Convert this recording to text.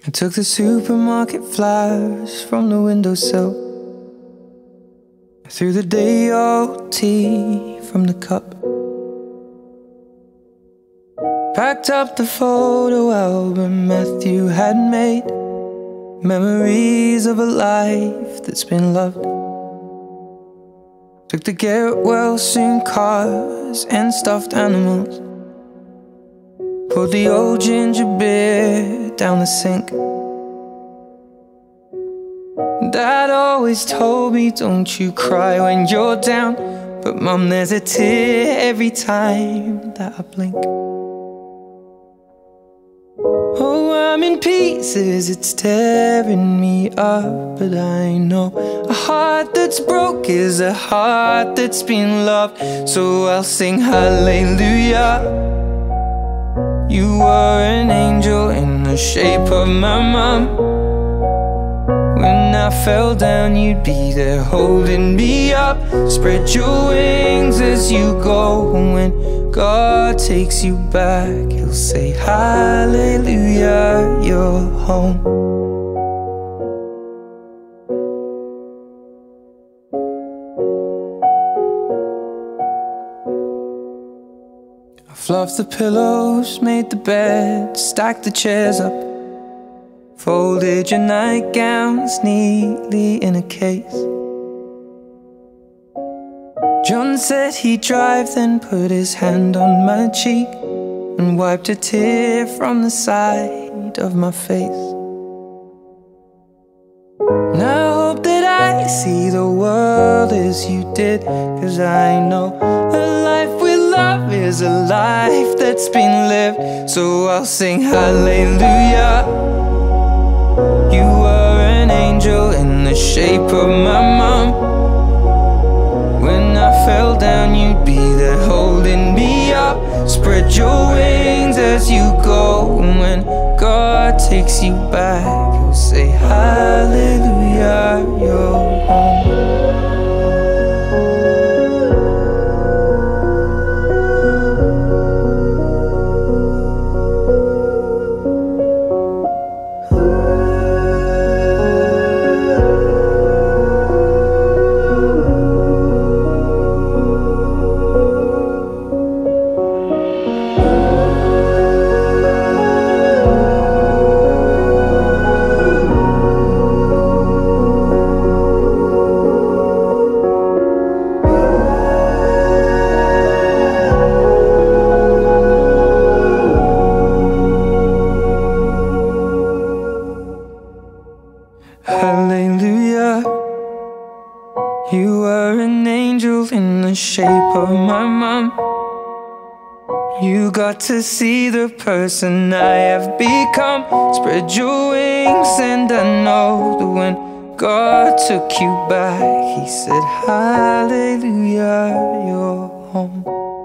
I took the supermarket flowers from the windowsill. I threw the day-old tea from the cup. Packed up the photo album Matthew had made, memories of a life that's been loved. Took the get-well-soon cars and stuffed animals. Poured the old ginger beer down the sink. Dad always told me, don't you cry when you're down, but Mum, there's a tear every time that I blink. Oh, I'm in pieces, it's tearing me up, but I know a heart that's broke is a heart that's been loved. So I'll sing hallelujah. You were an angel in the shape of my mum. When I fell down, you'd be there holding me up. Spread your wings as you go. When God takes you back, He'll say hallelujah, you're home. I fluffed the pillows, made the bed, stacked the chairs up, folded your nightgowns neatly in a case. John said he'd drive, then put his hand on my cheek and wiped a tear from the side of my face. And I hope that I see the world as you did, 'cause I know a life with love is a life that's been lived. So I'll sing hallelujah. You were an angel in the shape of my mum. When I fell down, you'd be there holding me up. Spread your wings as you go. And when God takes you back, He'll say hallelujah, you're home. Hallelujah. You were an angel in the shape of my mum. You got to see the person I have become. Spread your wings and I know that when God took you back, He said hallelujah, you're home.